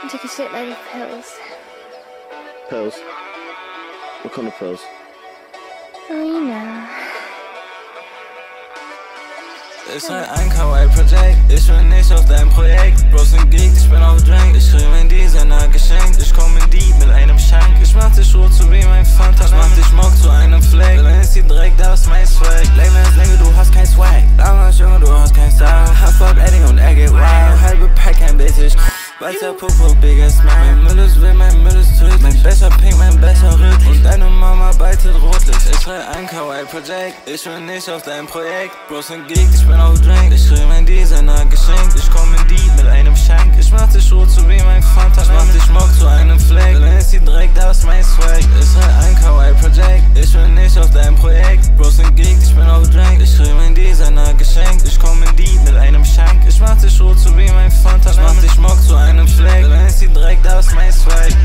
I took a shitload of pills. Pills? What kind of pills? Oh, you know. Ist halt ein Kawaii-Projekt, ich will nicht auf dein Projekt. Bros sind Geek, ich bin auf Drink. Ich krieg mein Designer geschenkt, ich komm in die mit einem Schank. Ich mach dich rot so wie mein Fanta, ich mach dich Mock zu einem Fleck. Dann ist die Dreck, das ist mein Swag. Label ist Länge, du hast kein Swag. Damals Junge, du hast kein Style. Hardfuck Eddie und er geht wild. Halbe Pack, kein Basic. Weißer Popo, biggest Smile. Mein Müll ist wild, mein Müll ist tödlich. Mein Becher pink, mein Becher rötlich. Und deine Mama beitet rotlich. Ich will ein Kawaii-Projekt, ich will nicht auf dein Projekt. Bros sind Geek, ich bin auf Drink. Ich krieg mein Designer geschenkt, ich komm in die mit einem Schank. Ich mach dich rot so wie mein Fanta, ich mach dich Mock zu einem Fleck. Dann ist die Dreck, das ist mein Swag. Ich will ein Kawaii-Projekt, ich will nicht auf dein Projekt. Bros sind Geek, ich bin auf Drink. Ich krieg mein Designer geschenkt, ich komm in die mit einem Schank. Ich mach dich rot so wie mein Fanta, ich mach dich Mock zu einem Fleck. Dann ist die Dreck, das ist mein Swag.